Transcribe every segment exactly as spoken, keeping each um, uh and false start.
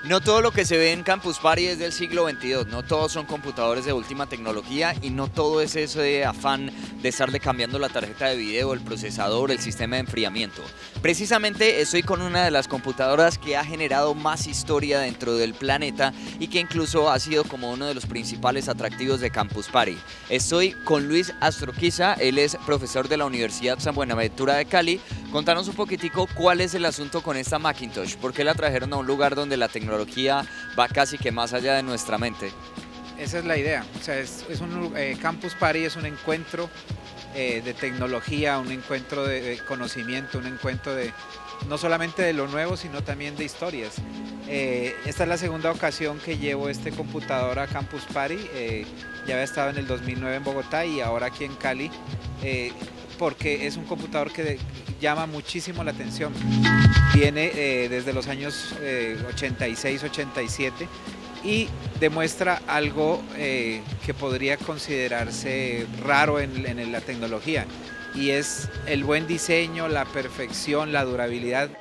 No todo lo que se ve en Campus Party es del siglo veintidós, no todos son computadores de última tecnología y no todo es ese afán de estarle cambiando la tarjeta de video, el procesador, el sistema de enfriamiento. Precisamente estoy con una de las computadoras que ha generado más historia dentro del planeta y que incluso ha sido como uno de los principales atractivos de Campus Party. Estoy con Luis Astroquiza, él es profesor de la Universidad San Buenaventura de Cali. Contanos un poquitico cuál es el asunto con esta Macintosh, por qué la trajeron a un lugar donde la tecnología va casi que más allá de nuestra mente. Esa es la idea, o sea, es, es un eh, Campus Party es un encuentro eh, de tecnología, un encuentro de, de conocimiento, un encuentro de no solamente de lo nuevo, sino también de historias. Eh, esta es la segunda ocasión que llevo este computador a Campus Party, eh, ya había estado en el dos mil nueve en Bogotá y ahora aquí en Cali, eh, porque es un computador que de, llama muchísimo la atención. Viene eh, desde los años eh, ochenta y seis, ochenta y siete y demuestra algo eh, que podría considerarse raro en, en la tecnología, y es el buen diseño, la perfección, la durabilidad.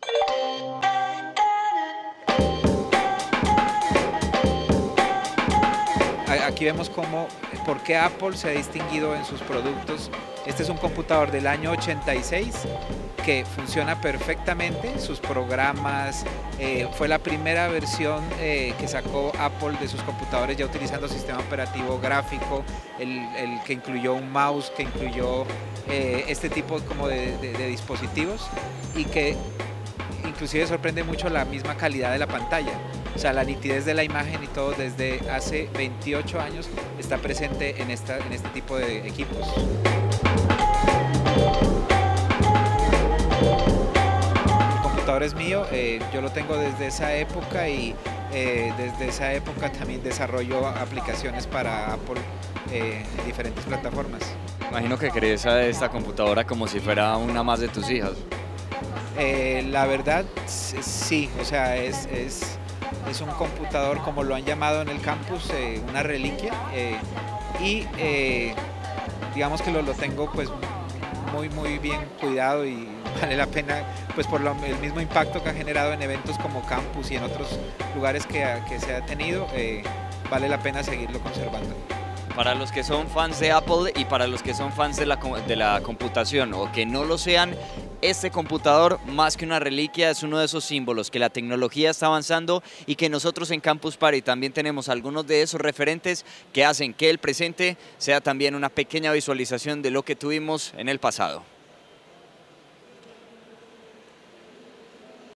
Aquí vemos cómo, por qué Apple se ha distinguido en sus productos. Este es un computador del año ochenta y seis que funciona perfectamente, sus programas, eh, fue la primera versión eh, que sacó Apple de sus computadores ya utilizando sistema operativo gráfico, el, el que incluyó un mouse, que incluyó eh, este tipo como de, de, de dispositivos, y que inclusive sorprende mucho la misma calidad de la pantalla. O sea, la nitidez de la imagen y todo desde hace veintiocho años está presente en, esta, en este tipo de equipos. El computador es mío, eh, yo lo tengo desde esa época y eh, desde esa época también desarrollo aplicaciones para Apple eh, en diferentes plataformas. Imagino que crees a esta computadora como si fuera una más de tus hijas. Eh, la verdad, sí, o sea, es... es Es un computador, como lo han llamado en el campus, eh, una reliquia, eh, y eh, digamos que lo, lo tengo pues muy muy bien cuidado y vale la pena pues por lo, el mismo impacto que ha generado en eventos como campus y en otros lugares que, que se ha tenido, eh, vale la pena seguirlo conservando. Para los que son fans de Apple y para los que son fans de la, de la computación o que no lo sean, este computador, más que una reliquia, es uno de esos símbolos que la tecnología está avanzando y que nosotros en Campus Party también tenemos algunos de esos referentes que hacen que el presente sea también una pequeña visualización de lo que tuvimos en el pasado.